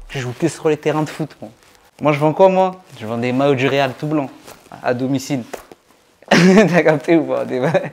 Je joue que sur les terrains de foot, moi. Moi, je vends quoi, moi? Je vends des maillots du Real tout blancs, à domicile. T'as capté ou pas?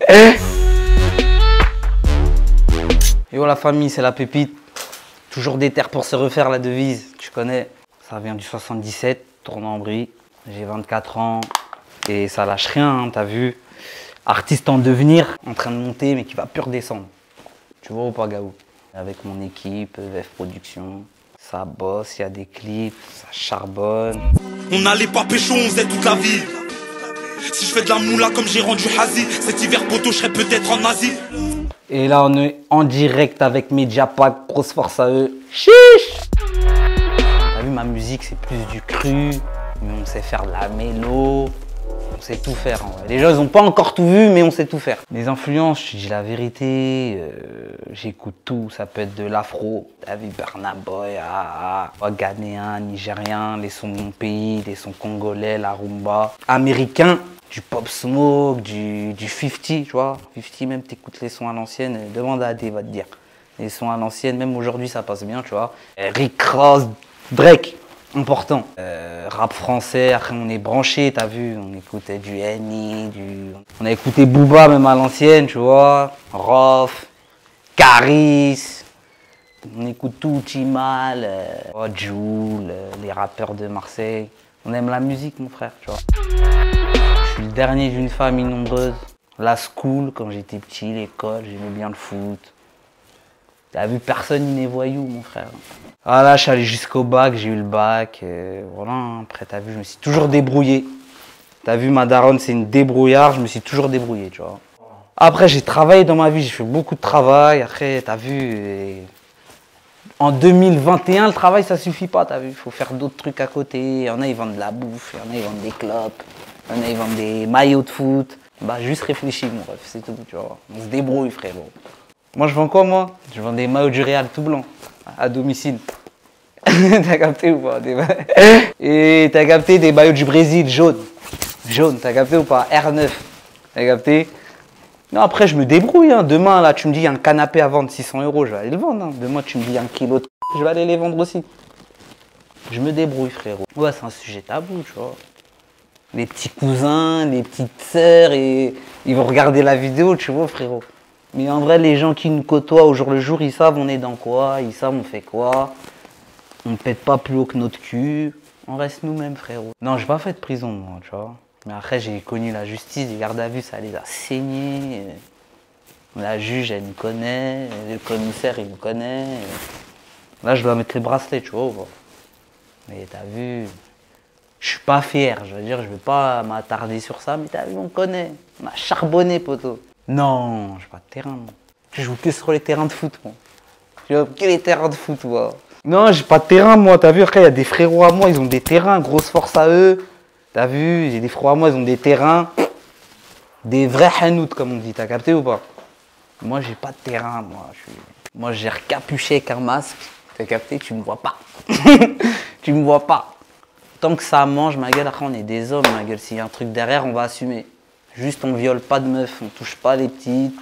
Et oh, la famille, c'est la pépite. Toujours des terres pour se refaire, la devise. Tu connais? Ça vient du 77, Tournant-en-Brie. J'ai 24 ans et ça lâche rien, hein, t'as vu? Artiste en devenir, en train de monter, mais qui va plus redescendre. Tu vois ou pas, Gaou? Avec mon équipe, VF Productions. Ça bosse, il y a des clips, ça charbonne. On n'allait pas pécho, on faisait toute la vie. Si je fais de la moula comme j'ai rendu Hazi, cet hiver poteau, je serais peut-être en Asie. Et là, on est en direct avec Mediapack, grosse force à eux. Chiche! T'as vu, ma musique, c'est plus du cru, mais on sait faire de la mélo. On sait tout faire en vrai. Les gens ils n'ont pas encore tout vu, mais on sait tout faire. Les influences, je te dis la vérité, j'écoute tout. Ça peut être de l'afro, t'as vu Burna Boy, ghanéen, nigérien, les sons de mon pays, les sons congolais, la rumba. Américain, du Pop Smoke, du 50, tu vois. 50, même t'écoutes les sons à l'ancienne, demande à Adé, va te dire. Les sons à l'ancienne, même aujourd'hui ça passe bien, tu vois. Rick Ross, Drake. Important. Rap français, après on est branché, t'as vu, on écoutait du Henny, on a écouté Booba même à l'ancienne, tu vois, Rof, Caris, on écoute tout, Chimal, Jul, les rappeurs de Marseille. On aime la musique, mon frère, tu vois. Je suis le dernier d'une famille nombreuse. La school, quand j'étais petit, l'école, j'aimais bien le foot. T'as vu, personne n'y n'est voyou, mon frère. Ah là, je suis allé jusqu'au bac, j'ai eu le bac. Voilà, après, t'as vu, je me suis toujours débrouillé. T'as vu, ma daronne, c'est une débrouillarde, je me suis toujours débrouillé, tu vois. Après, j'ai travaillé dans ma vie, j'ai fait beaucoup de travail. Après, t'as vu, en 2021, le travail, ça suffit pas, t'as vu. Il faut faire d'autres trucs à côté. Il y en a, ils vendent de la bouffe, il y en a, ils vendent des clopes, il y en a, ils vendent des maillots de foot. Bah, juste réfléchis, mon ref, c'est tout, tu vois. On se débrouille, frérot. Moi, je vends quoi, moi? Je vends des maillots du Real tout blancs, à domicile. T'as capté ou pas? Et t'as capté des maillots du Brésil, jaunes. Jaune, t'as capté ou pas? R9. T'as capté? Non, après, je me débrouille. Hein. Demain, là, tu me dis, il y a un canapé à vendre 600 €, je vais aller le vendre. Hein. Demain, tu me dis, il y a un kilo de je vais aller les vendre aussi. Je me débrouille, frérot. Ouais, c'est un sujet tabou, tu vois. Les petits cousins, les petites sœurs, et ils vont regarder la vidéo, tu vois, frérot. Mais en vrai, les gens qui nous côtoient au jour le jour, ils savent on est dans quoi, ils savent on fait quoi. On ne pète pas plus haut que notre cul. On reste nous-mêmes, frérot. Non, j'ai pas fait de prison, moi, tu vois. Mais après, j'ai connu la justice, les gardes à vue, ça les a saignés. La juge, elle nous connaît. Le commissaire, il nous connaît. Là, je dois mettre les bracelets, tu vois. Mais t'as vu, je suis pas fier. Je veux dire, je vais pas m'attarder sur ça, mais t'as vu, on connaît. On a charbonné, poteau. Non, j'ai pas de terrain, moi. Je joue que sur les terrains de foot, moi. Je joue que les terrains de foot, moi. Non, j'ai pas de terrain, moi. T'as vu, après, il y a des frérots à moi, ils ont des terrains, grosse force à eux. T'as vu, j'ai des frérots à moi, ils ont des terrains. Des vrais hanout, comme on dit. T'as capté ou pas? Moi, j'ai pas de terrain, moi. Moi, j'ai recapuché avec un masque. T'as capté? Tu me vois pas. Tu me vois pas. Tant que ça mange, ma gueule, après, on est des hommes, ma gueule. S'il y a un truc derrière, on va assumer. Juste, on viole pas de meufs, on touche pas les petites.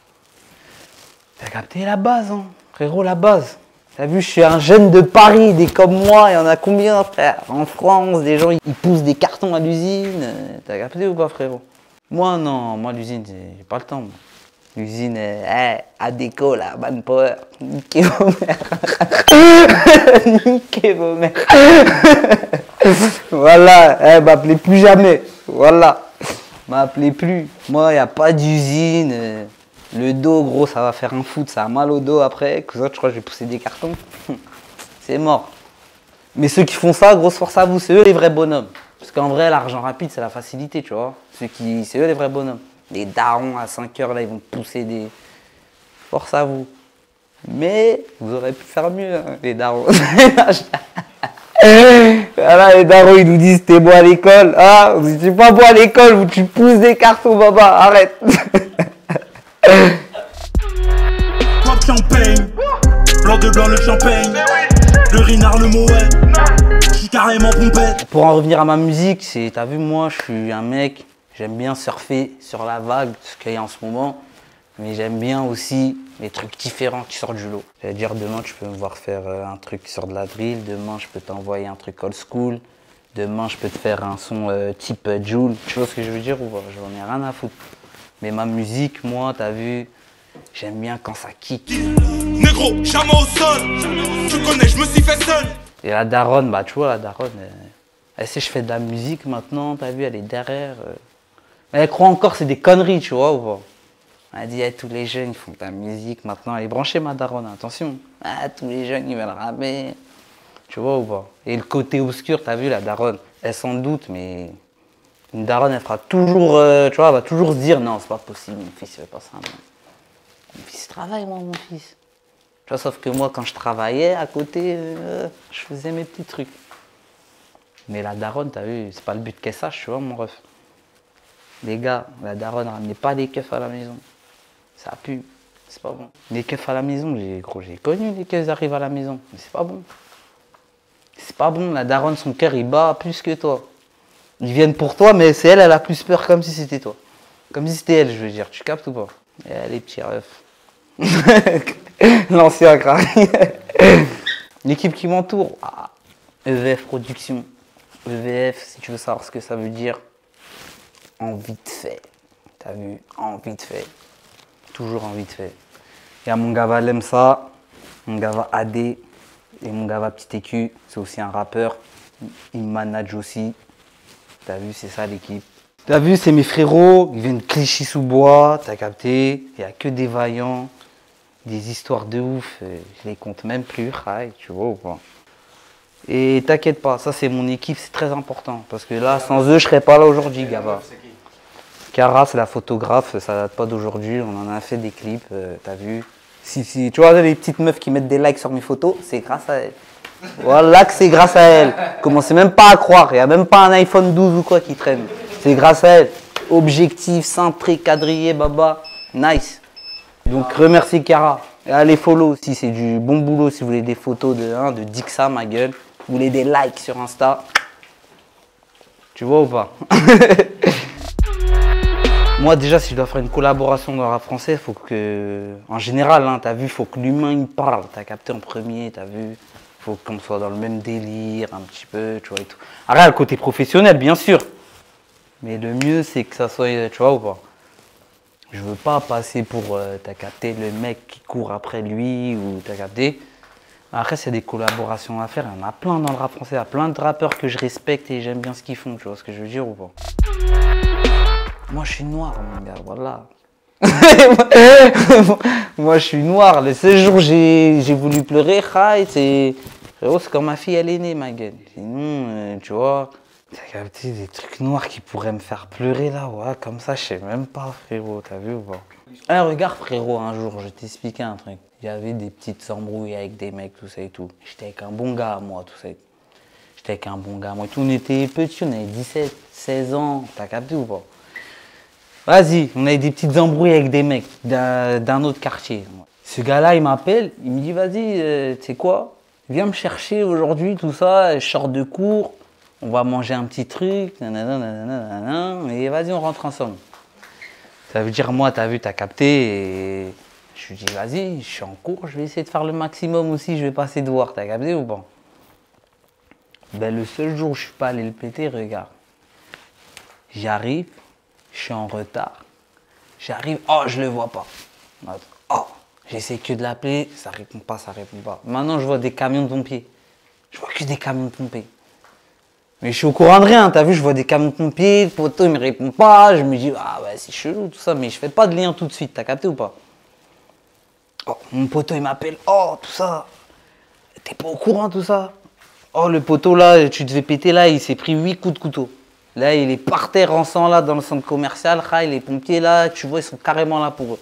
T'as capté la base, hein, frérot, la base. T'as vu, je suis un jeune de Paris, des comme moi, il y en a combien, frère? En France, des gens, ils poussent des cartons à l'usine. T'as capté ou pas, frérot? Moi, non, moi, l'usine, j'ai pas le temps, moi. L'usine, à déco, là, Manpower. Niquez vos mères. Niquez vos mères. Voilà, m'appelez plus jamais. Voilà. M'appelez plus. Moi, il n'y a pas d'usine. Le dos, gros, ça va faire un foot. Ça a mal au dos après. Que ça, je crois que je vais pousser des cartons. C'est mort. Mais ceux qui font ça, grosse force à vous. C'est eux les vrais bonhommes. Parce qu'en vrai, l'argent rapide, c'est la facilité, tu vois. C'est eux les vrais bonhommes. Les darons à 5 heures, là, ils vont pousser des... Force à vous. Mais vous aurez pu faire mieux, hein, les darons. Voilà, les darons, ils nous disent t'es bon à l'école. Ah, si tu pas bon à l'école, où tu pousses des cartons, baba, arrête. Pop champagne, blanc de blanc le champagne, le Rinard le Moet, je suis carrément pompette. Pour en revenir à ma musique, t'as vu, moi, je suis un mec, j'aime bien surfer sur la vague, ce qu'il y a en ce moment, mais j'aime bien aussi des trucs différents qui sortent du lot. C'est-à-dire, demain, tu peux me voir faire un truc qui sort de la drill. Demain, je peux t'envoyer un truc old school. Demain, je peux te faire un son type Joule. Tu vois ce que je veux dire ou pas? J'en ai rien à foutre. Mais ma musique, moi, t'as vu, j'aime bien quand ça kick. Négro, chameau au sol. Tu connais, je me suis fait seul. Et la daronne, bah tu vois, la daronne, elle sait que je fais de la musique maintenant, t'as vu, elle est derrière. Mais elle croit encore que c'est des conneries, tu vois ou pas? Elle dit, tous les jeunes, ils font de la musique maintenant. Elle est branchée, ma daronne, attention. Tous les jeunes, ils veulent rapper. Tu vois ou pas? Et le côté obscur, t'as vu, la daronne, elle s'en doute, mais une daronne, elle fera toujours, tu vois, elle va toujours se dire, non, c'est pas possible, mon fils, il fait pas ça. Mon fils travaille, moi, mon fils. Tu vois, sauf que moi, quand je travaillais à côté, je faisais mes petits trucs. Mais la daronne, t'as vu, c'est pas le but qu'elle sache, tu vois, mon ref. Les gars, la daronne, ramenez pas les keufs à la maison. Ça pue, c'est pas bon. Les keufs à la maison, j'ai connu les keufs arrivent à la maison, mais c'est pas bon. C'est pas bon, la daronne, son cœur, il bat plus que toi. Ils viennent pour toi, mais c'est elle, elle a plus peur comme si c'était toi. Comme si c'était elle, je veux dire, tu captes ou pas? Et les petits refs. L'ancien crack. L'équipe qui m'entoure, EVF Production. EVF, si tu veux savoir ce que ça veut dire, en vite fait. T'as vu, en vite fait. Toujours en vite fait. Il y a mon gars Lemsa, mon gars AD et mon gars Petit Écu. C'est aussi un rappeur. Il manage aussi. T'as vu, c'est ça l'équipe. T'as vu, c'est mes frérots. Ils viennent de Clichy-sous-Bois. T'as capté. Il n'y a que des vaillants. Des histoires de ouf. Je les compte même plus. Tu vois ou pas? Et t'inquiète pas, ça c'est mon équipe, c'est très important. Parce que là, sans eux, je serais pas là aujourd'hui, Gaba. Cara, c'est la photographe, ça date pas d'aujourd'hui. On en a fait des clips, t'as vu. Si, tu vois, les petites meufs qui mettent des likes sur mes photos, c'est grâce à elles. Voilà que c'est grâce à elles. Commencez même pas à croire, il n'y a même pas un iPhone 12 ou quoi qui traîne. C'est grâce à elles. Objectif, cintré, quadrillé, baba. Nice. Donc remercie Cara. Et allez follow aussi, c'est du bon boulot si vous voulez des photos de Dixa, ma gueule. Vous voulez des likes sur Insta. Tu vois ou pas? Moi déjà, si je dois faire une collaboration dans le rap français, faut que, en général, hein, t'as vu, faut que l'humain il parle. T'as capté en premier, t'as vu. Faut qu'on soit dans le même délire un petit peu, tu vois et tout. Après, le côté professionnel, bien sûr. Mais le mieux, c'est que ça soit, tu vois ou pas? Je veux pas passer pour, t'as capté, le mec qui court après lui ou t'as capté. Après, c'est des collaborations à faire. Il y en a plein dans le rap français. Il y a plein de rappeurs que je respecte et j'aime bien ce qu'ils font. Tu vois ce que je veux dire ou pas? Moi, je suis noir, mon gars. Voilà. Moi, je suis noir. Le seul jour où j'ai voulu pleurer, c'est quand ma fille, elle est née, ma gueule. Sinon, tu vois, t'as capté des trucs noirs qui pourraient me faire pleurer là. Ouais, comme ça, je sais même pas, frérot. T'as vu ou pas? Ah, regarde, frérot, un jour, je vais t'expliquer un truc. J'avais des petites embrouilles avec des mecs, tout ça et tout. J'étais avec un bon gars, moi, tout ça. J'étais avec un bon gars, moi et tout. On était petits, on avait 17, 16 ans. T'as capté ou pas? Vas-y, on avait des petites embrouilles avec des mecs d'un autre quartier. Ce gars-là, il m'appelle, il me dit, vas-y, tu sais quoi? Viens me chercher aujourd'hui, tout ça. Je sors de cours, on va manger un petit truc, nanana, et vas-y, on rentre ensemble. Ça veut dire, moi, t'as vu, t'as capté, et je lui dis, vas-y, je suis en cours, je vais essayer de faire le maximum aussi, je vais passer devoir, t'as capté ou pas? Ben, le seul jour où je suis pas allé le péter, regarde. J'arrive, je suis en retard, j'arrive, oh, je le vois pas. Oh, j'essaie que de l'appeler, ça répond pas, ça répond pas. Maintenant, je vois des camions de pompiers. Je vois que des camions de pompiers. Mais je suis au courant de rien, t'as vu, je vois des camions de pompiers, le poteau il me répond pas, je me dis, ah ouais, c'est chelou tout ça, mais je fais pas de lien tout de suite, t'as capté ou pas? Oh, mon poteau il m'appelle, oh, tout ça, t'es pas au courant tout ça? Oh, le poteau là, tu devais péter là, il s'est pris 8 coups de couteau. Là, il est par terre en sang là, dans le centre commercial, les pompiers là, tu vois, ils sont carrément là pour eux.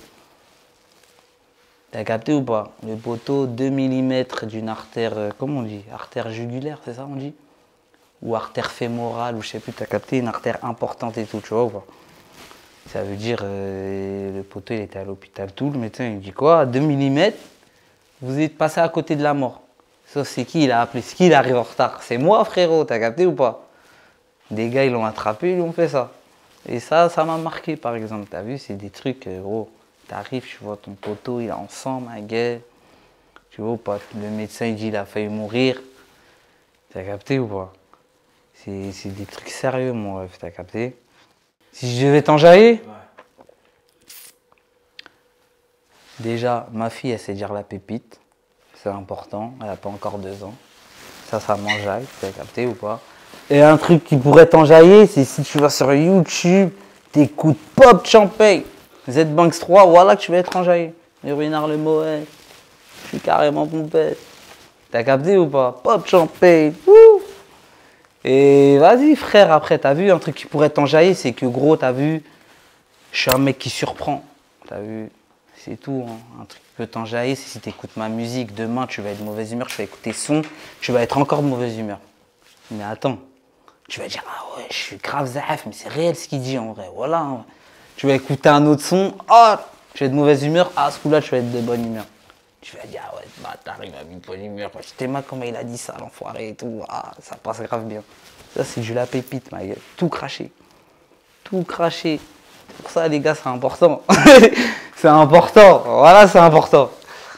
T'as capté ou pas? Le poteau, 2 mm d'une artère, comment on dit? Artère jugulaire, c'est ça on dit? Ou artère fémorale, ou je sais plus, t'as capté, une artère importante et tout, tu vois ou pas? Ça veut dire, le poteau il était à l'hôpital, tout, le médecin il dit quoi? 2 mm, vous êtes passé à côté de la mort. Sauf c'est qui il a appelé, c'est qui il arrive en retard? C'est moi frérot, t'as capté ou pas? Des gars ils l'ont attrapé, ils l'ont fait ça. Et ça m'a marqué par exemple, t'as vu, c'est des trucs, gros, T'arrives, tu vois ton poteau, il est en sang, ma gueule. Tu vois ou pas? Le médecin, il dit il a failli mourir. T'as capté ou pas? C'est des trucs sérieux, mon ref, t'as capté? Si je devais t'enjailler, déjà, ma fille, elle sait dire la pépite. C'est important, elle n'a pas encore 2 ans. Ça m'enjaille, t'as capté ou pas? Et un truc qui pourrait t'enjailler, c'est si tu vas sur YouTube, t'écoutes Pop Champagne, Z-Banks 3, voilà que tu vas être enjaillé. Le Ruinard le Moët, je suis carrément pompette. T'as capté ou pas? Pop Champagne, wouh! Et vas-y frère, après, t'as vu, un truc qui pourrait t'enjailler, c'est que gros, t'as vu, je suis un mec qui surprend. T'as vu, c'est tout. Hein. Un truc qui peut t'enjailler, c'est si t'écoutes ma musique, demain tu vas être de mauvaise humeur, tu vas écouter son, tu vas être encore de mauvaise humeur. Mais attends, tu vas dire, ah ouais, je suis grave zaf, mais c'est réel ce qu'il dit en vrai, voilà. Hein. Tu vas écouter un autre son, ah, tu vas être de mauvaise humeur, ah, ce coup-là, tu vas être de bonne humeur. Tu vas dire, ah ouais, bâtard, il m'a mis de bonne humeur. Je t'aime comment il a dit ça, l'enfoiré et tout. Ah, ça passe grave bien. Ça, c'est du la pépite, ma gueule. Tout craché. Tout craché. C'est pour ça, les gars, c'est important. C'est important. Voilà, c'est important.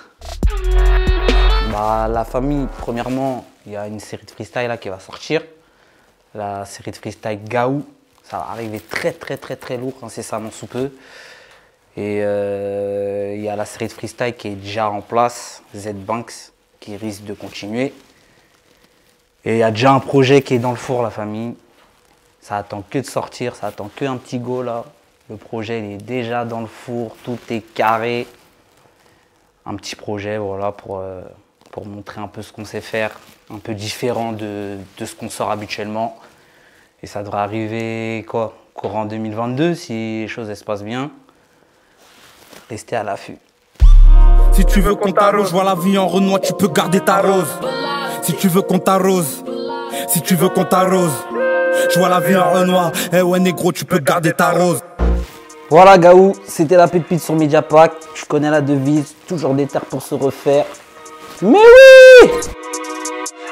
Bah, la famille, premièrement, il y a une série de freestyle là qui va sortir. La série de freestyle Gaou. Ça va arriver très lourd, incessamment sous peu. Et il y a la série de freestyle qui est déjà en place, Z-Banks, qui risque de continuer. Et il y a déjà un projet qui est dans le four, la famille. Ça attend que de sortir, ça attend que un petit go là. Le projet il est déjà dans le four, tout est carré. Un petit projet, voilà, pour montrer un peu ce qu'on sait faire, un peu différent de ce qu'on sort habituellement. Et ça devrait arriver, quoi, courant 2022, si les choses se passent bien. Restez à l'affût. Si tu veux qu'on t'arrose, vois la vie en Renoir, tu peux garder ta rose. Si tu veux qu'on t'arrose, si tu veux qu'on t'arrose, je vois la vie en Renoir. Eh ouais négro, tu peux garder ta rose. Voilà Gaou, c'était la pépite sur Mediapack. Tu connais la devise, toujours des terres pour se refaire. Mais oui!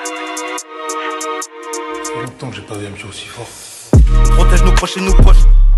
Ça fait longtemps que j'ai pas vu un petit aussi fort. On protège nos proches et nos poches.